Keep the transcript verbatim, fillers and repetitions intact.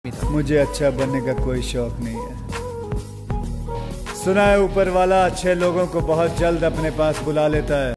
मुझे अच्छा बनने का कोई शौक नहीं है। सुना है ऊपर वाला अच्छे लोगों को बहुत जल्द अपने पास बुला लेता है।